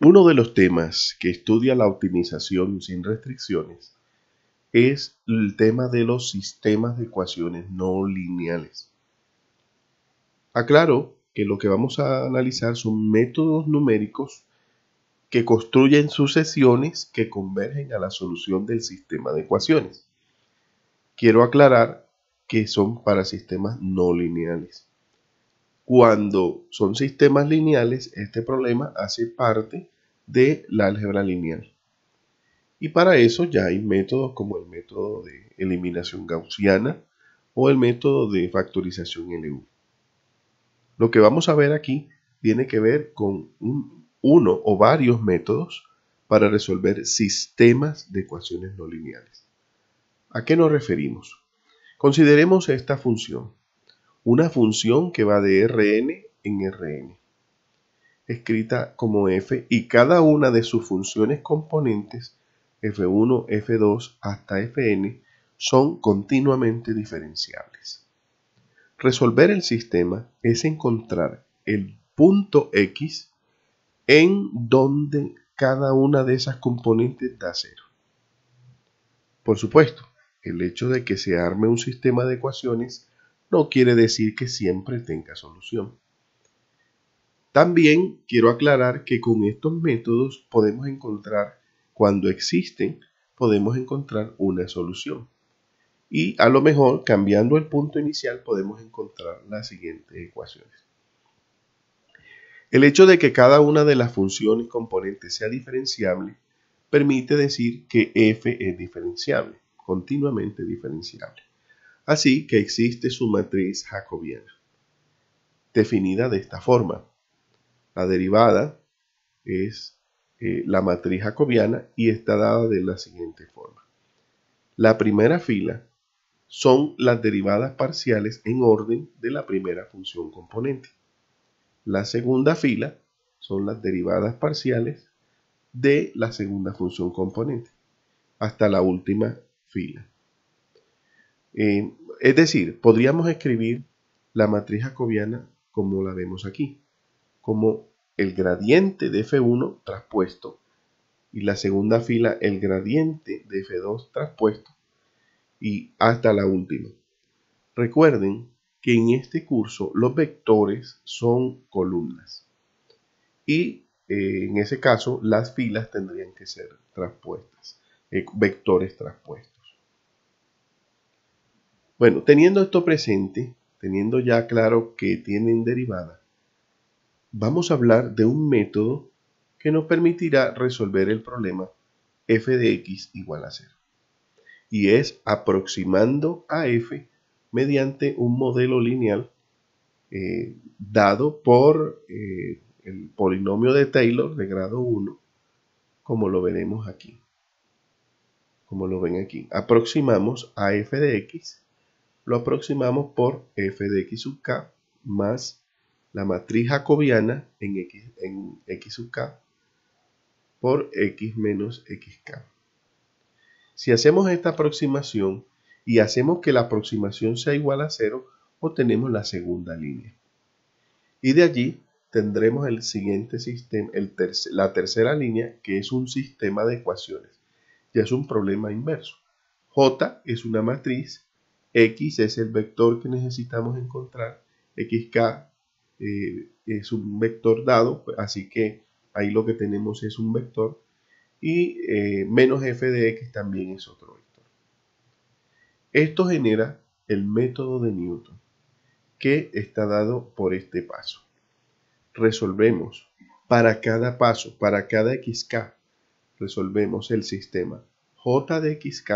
Uno de los temas que estudia la optimización sin restricciones es el tema de los sistemas de ecuaciones no lineales. Aclaro que lo que vamos a analizar son métodos numéricos que construyen sucesiones que convergen a la solución del sistema de ecuaciones. Quiero aclarar que son para sistemas no lineales. Cuando son sistemas lineales, este problema hace parte de la álgebra lineal. Y para eso ya hay métodos como el método de eliminación gaussiana o el método de factorización LU. Lo que vamos a ver aquí tiene que ver con uno o varios métodos para resolver sistemas de ecuaciones no lineales. ¿A qué nos referimos? Consideremos esta función, una función que va de Rn en Rn, escrita como f, y cada una de sus funciones componentes, f1, f2 hasta fn, son continuamente diferenciables. Resolver el sistema es encontrar el punto X en donde cada una de esas componentes da 0. Por supuesto, el hecho de que se arme un sistema de ecuaciones no quiere decir que siempre tenga solución. También quiero aclarar que con estos métodos podemos encontrar, cuando existen, podemos encontrar una solución. Y a lo mejor, cambiando el punto inicial, podemos encontrar las siguientes ecuaciones. El hecho de que cada una de las funciones componentes sea diferenciable permite decir que f es diferenciable, continuamente diferenciable. Así que existe su matriz jacobiana, definida de esta forma. La derivada es la matriz jacobiana y está dada de la siguiente forma. La primera fila son las derivadas parciales en orden de la primera función componente. La segunda fila son las derivadas parciales de la segunda función componente, hasta la última fila. Es decir, podríamos escribir la matriz jacobiana como la vemos aquí, como el gradiente de f1 traspuesto y la segunda fila el gradiente de f2 traspuesto y hasta la última. Recuerden que en este curso los vectores son columnas y en ese caso las filas tendrían que ser traspuestas, vectores traspuestos. Bueno, teniendo esto presente, teniendo ya claro que tienen derivada, vamos a hablar de un método que nos permitirá resolver el problema f de x igual a 0. Y es aproximando a f mediante un modelo lineal dado por el polinomio de Taylor de grado 1, como lo veremos aquí. Como lo ven aquí, aproximamos a f de x, lo aproximamos por f de x sub k más la matriz jacobiana en x sub k por x menos xk. Si hacemos esta aproximación y hacemos que la aproximación sea igual a 0, obtenemos la segunda línea. Y de allí tendremos el siguiente sistema, la tercera línea, que es un sistema de ecuaciones. Ya es un problema inverso. J es una matriz, X es el vector que necesitamos encontrar, XK es un vector dado, así que ahí lo que tenemos es un vector, y menos f de x también es otro vector. Esto genera el método de Newton, que está dado por este paso. Resolvemos para cada paso, para cada xk, resolvemos el sistema j de xk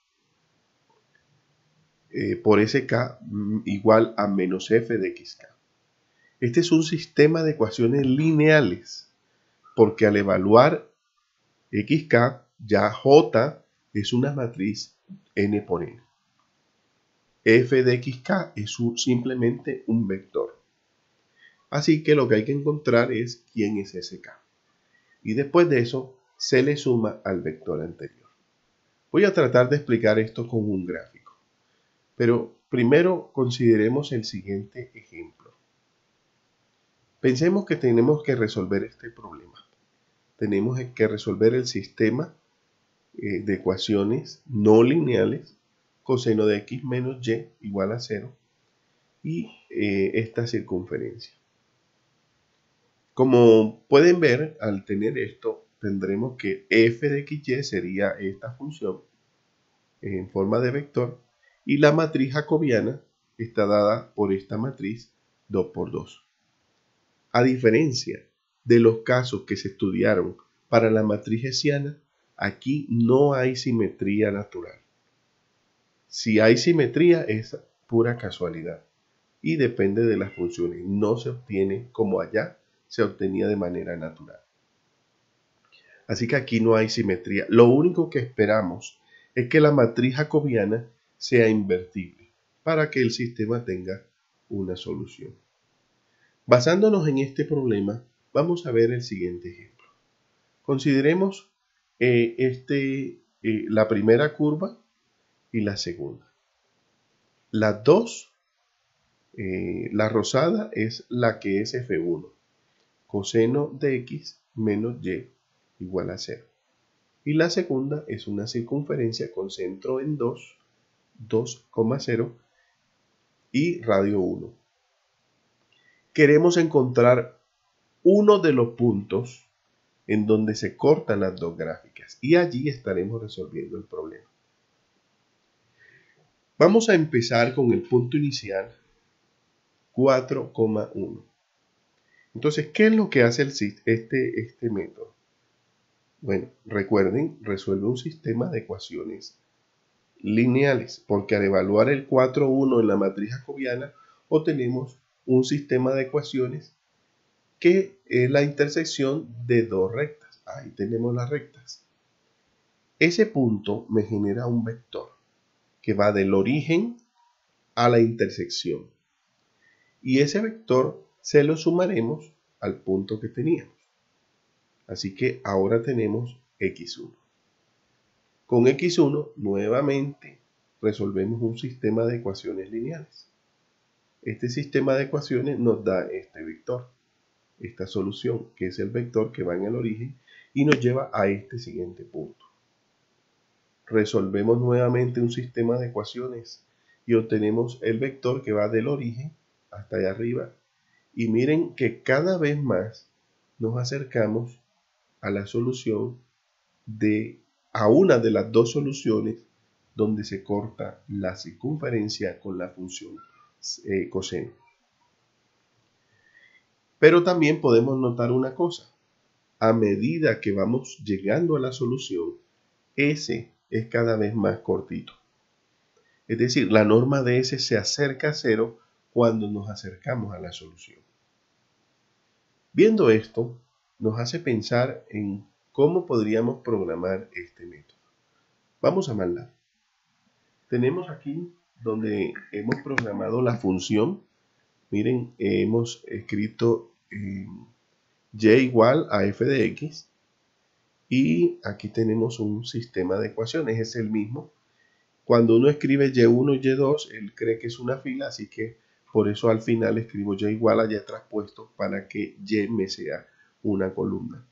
por sk igual a menos f de xk. Este es un sistema de ecuaciones lineales, porque al evaluar xk, ya j es una matriz n por n. F de xk es simplemente un vector. Así que lo que hay que encontrar es quién es ese k. Y después de eso se le suma al vector anterior. Voy a tratar de explicar esto con un gráfico. Pero primero consideremos el siguiente ejemplo. Pensemos que tenemos que resolver este problema. tenemos que resolver el sistema de ecuaciones no lineales, coseno de x menos y igual a 0, y esta circunferencia. Como pueden ver, al tener esto, tendremos que f de xy sería esta función en forma de vector, y la matriz jacobiana está dada por esta matriz 2 por 2. A diferencia de los casos que se estudiaron para la matriz hessiana, aquí no hay simetría natural. Si hay simetría es pura casualidad y depende de las funciones. No se obtiene como allá se obtenía de manera natural. Así que aquí no hay simetría. Lo único que esperamos es que la matriz jacobiana sea invertible para que el sistema tenga una solución. Basándonos en este problema, vamos a ver el siguiente ejemplo. Consideremos la primera curva y la segunda. Las dos, la rosada es la que es f1, coseno de x menos y igual a 0. Y la segunda es una circunferencia con centro en 2, 2,0 y radio 1. Queremos encontrar uno de los puntos en donde se cortan las dos gráficas y allí estaremos resolviendo el problema. Vamos a empezar con el punto inicial 4,1. Entonces, ¿qué es lo que hace este método? Bueno, recuerden, resuelve un sistema de ecuaciones lineales, porque al evaluar el 4,1 en la matriz jacobiana, obtenemos un sistema de ecuaciones que es la intersección de dos rectas. Ahí tenemos las rectas. Ese punto me genera un vector que va del origen a la intersección. Y ese vector se lo sumaremos al punto que teníamos. Así que ahora tenemos x1. Con x1 nuevamente resolvemos un sistema de ecuaciones lineales. Este sistema de ecuaciones nos da este vector, esta solución, que es el vector que va en el origen y nos lleva a este siguiente punto. Resolvemos nuevamente un sistema de ecuaciones y obtenemos el vector que va del origen hasta allá arriba. Y miren que cada vez más nos acercamos a la solución a una de las dos soluciones donde se corta la circunferencia con la función coseno. Pero también podemos notar una cosa. A medida que vamos llegando a la solución, S es cada vez más cortito. Es decir, la norma de S se acerca a 0 cuando nos acercamos a la solución. Viendo esto, nos hace pensar en cómo podríamos programar este método. Vamos a MATLAB. Tenemos aquí donde hemos programado la función. Miren, hemos escrito y igual a f de x. Y aquí tenemos un sistema de ecuaciones, es el mismo. Cuando uno escribe y1 y y2, él cree que es una fila, así que por eso al final escribo y igual a y traspuesto para que y me sea una columna.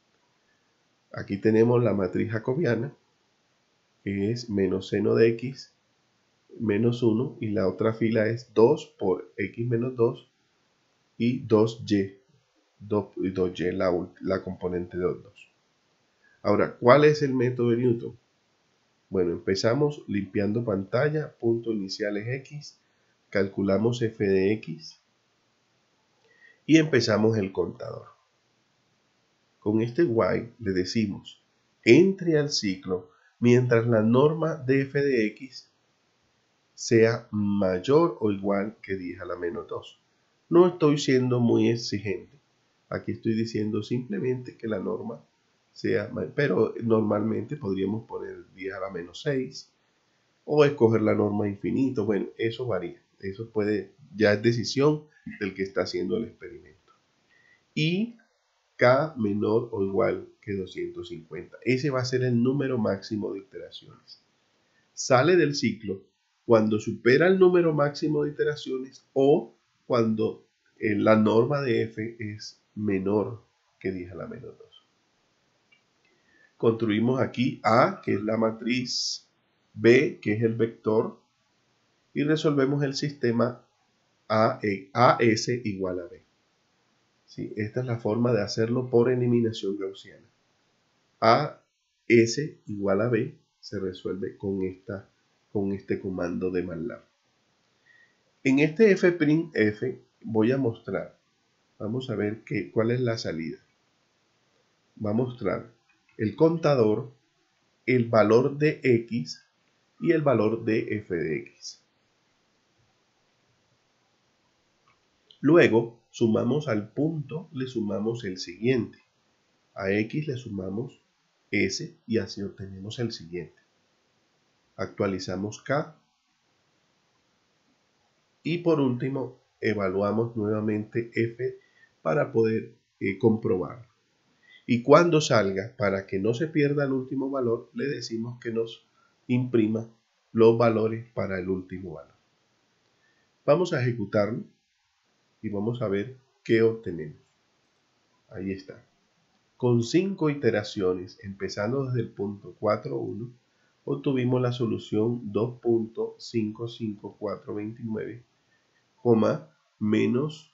Aquí tenemos la matriz jacobiana, que es menos seno de x menos 1, y la otra fila es 2 por x menos 2 y 2y, 2y la componente de 2. Ahora, ¿cuál es el método de Newton? Bueno, empezamos limpiando pantalla, punto inicial es x, calculamos f de x y empezamos el contador. Con este while le decimos, entre al ciclo mientras la norma de f de x sea mayor o igual que 10 a la menos 2. No estoy siendo muy exigente. Aquí estoy diciendo simplemente que la norma sea, pero normalmente podríamos poner 10 a la menos 6 o escoger la norma infinito. Bueno, eso varía. Eso ya es decisión del que está haciendo el experimento. Y k menor o igual que 250. Ese va a ser el número máximo de iteraciones. Sale del ciclo cuando supera el número máximo de iteraciones o cuando la norma de f es menor que 10 a la menos 2. construimos aquí A, que es la matriz, B, que es el vector, y resolvemos el sistema AS igual a B. ¿Sí? Esta es la forma de hacerlo por eliminación gaussiana. AS igual a B se resuelve con este comando de MATLAB. En este f'F voy a mostrar, vamos a ver cuál es la salida. Va a mostrar el contador, el valor de X y el valor de f de X. Luego, sumamos al punto, le sumamos el siguiente. A X le sumamos S y así obtenemos el siguiente. Actualizamos K. Y por último, evaluamos nuevamente F para poder comprobar. Y cuando salga, para que no se pierda el último valor, le decimos que nos imprima los valores para el último valor. Vamos a ejecutarlo y vamos a ver qué obtenemos. Ahí está. Con 5 iteraciones, empezando desde el punto 4,1, obtuvimos la solución 2.55429, menos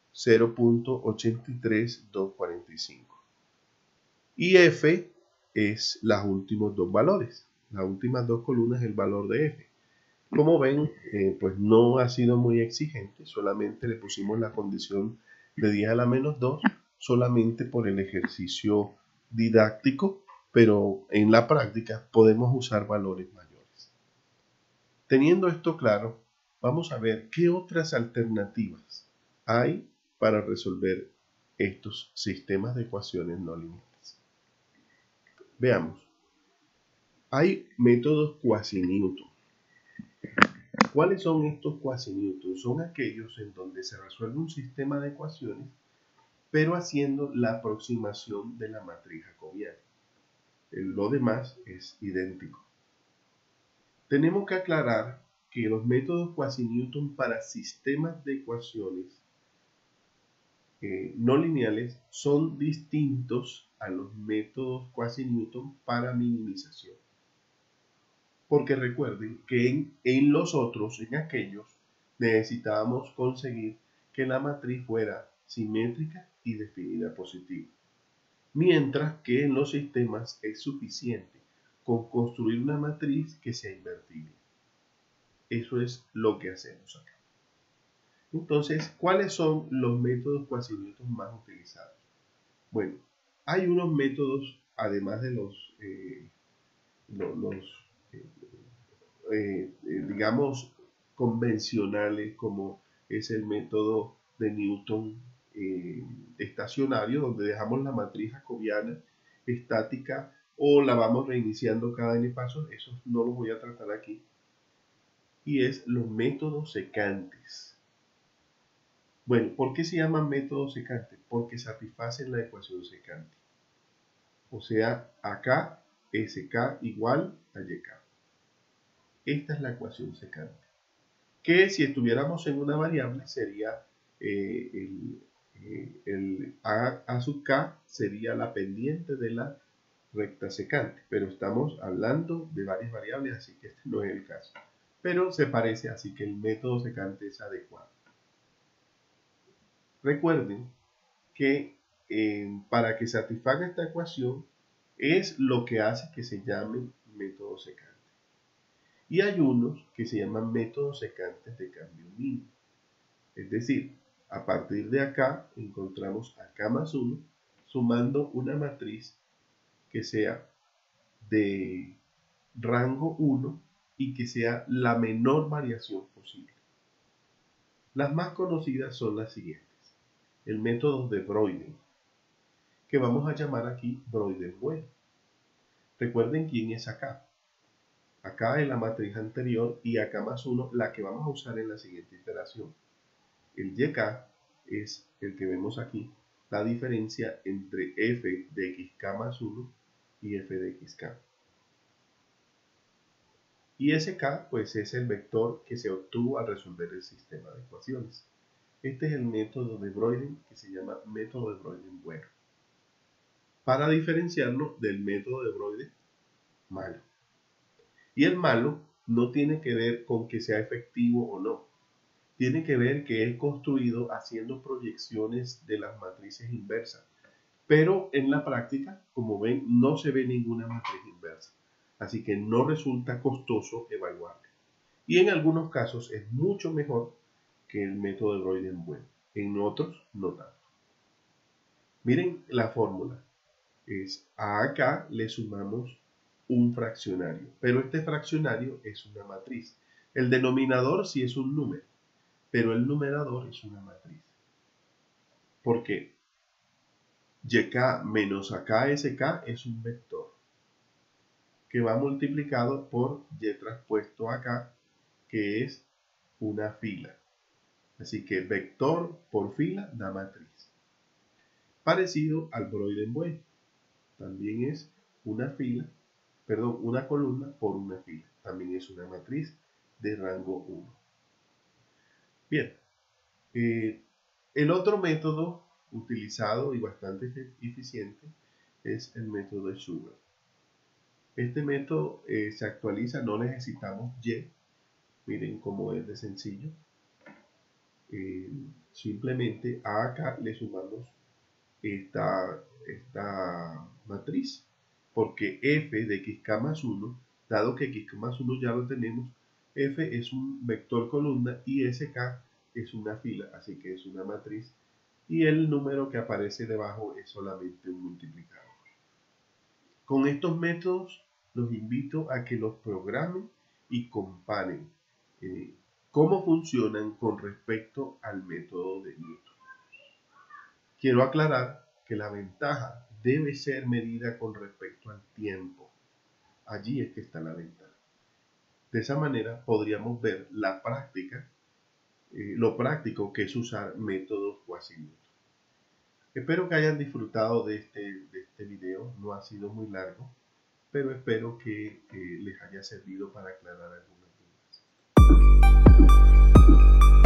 0.83245. Y F es los últimos dos valores. Las últimas dos columnas es el valor de F. Como ven, pues no ha sido muy exigente, solamente le pusimos la condición de 10 a la menos 2, solamente por el ejercicio didáctico, pero en la práctica podemos usar valores mayores. Teniendo esto claro, vamos a ver qué otras alternativas hay para resolver estos sistemas de ecuaciones no lineales. Veamos. Hay métodos quasi-Newton. ¿Cuáles son estos quasi-Newton? Son aquellos en donde se resuelve un sistema de ecuaciones, pero haciendo la aproximación de la matriz jacobiana. Lo demás es idéntico. Tenemos que aclarar que los métodos quasi-Newton para sistemas de ecuaciones no lineales son distintos a los métodos quasi-Newton para minimización. Porque recuerden que en los otros, en aquellos, necesitábamos conseguir que la matriz fuera simétrica y definida positiva. Mientras que en los sistemas es suficiente con construir una matriz que sea invertible. Eso es lo que hacemos acá. Entonces, ¿cuáles son los métodos quasi-Newton más utilizados? Bueno, hay unos métodos, además de digamos, convencionales, como es el método de Newton estacionario, donde dejamos la matriz jacobiana estática o la vamos reiniciando cada n pasos. Eso no lo voy a tratar aquí. Y es los métodos secantes. Bueno, ¿por qué se llaman métodos secantes? Porque satisfacen la ecuación secante. O sea, acá SK igual a YK. Esta es la ecuación secante. Que si estuviéramos en una variable sería el A sub K sería la pendiente de la recta secante. Pero estamos hablando de varias variables, así que este no es el caso. Pero se parece, así que el método secante es adecuado. Recuerden que para que satisfaga esta ecuación es lo que hace que se llame método secante. Y hay unos que se llaman métodos secantes de cambio mínimo. Es decir, a partir de acá encontramos acá más 1 sumando una matriz que sea de rango 1 y que sea la menor variación posible. Las más conocidas son las siguientes. El método de Broyden, que vamos a llamar aquí Broyden bueno. Recuerden quién es acá. Acá es la matriz anterior y acá más 1 la que vamos a usar en la siguiente iteración. El YK es el que vemos aquí, la diferencia entre f de xk más 1 y f de xk. Y sk pues es el vector que se obtuvo al resolver el sistema de ecuaciones. Este es el método de Broyden que se llama método de Broyden bueno. para diferenciarlo del método de Broide malo. Y el malo no tiene que ver con que sea efectivo o no. Tiene que ver que es construido haciendo proyecciones de las matrices inversas. Pero en la práctica, como ven, no se ve ninguna matriz inversa. Así que no resulta costoso evaluarlo. Y en algunos casos es mucho mejor que el método de Broide bueno. En otros, no tanto. Miren la fórmula. A acá le sumamos un fraccionario, pero este fraccionario es una matriz. El denominador sí es un número, pero el numerador es una matriz. ¿Por qué? YK menos AKSK es un vector que va multiplicado por Y traspuesto acá, que es una fila. Así que vector por fila da matriz. Parecido al Broide-Bueno. También es una fila, perdón, una columna por una fila. También es una matriz de rango 1. Bien, el otro método utilizado y bastante eficiente es el método de Sugar. Este método se actualiza, no necesitamos Y. Miren cómo es de sencillo. Simplemente a acá le sumamos esta matriz, porque f de xk más 1, dado que xk más 1 ya lo tenemos, f es un vector columna y sk es una fila, así que es una matriz, y el número que aparece debajo es solamente un multiplicador. Con estos métodos los invito a que los programen y comparen cómo funcionan con respecto al método de Newton. Quiero aclarar que la ventaja debe ser medida con respecto al tiempo. Allí es que está la ventaja. De esa manera podríamos ver la práctica, lo práctico que es usar métodos Quasi-Newton. Espero que hayan disfrutado de este video. No ha sido muy largo, pero espero que les haya servido para aclarar algunas dudas.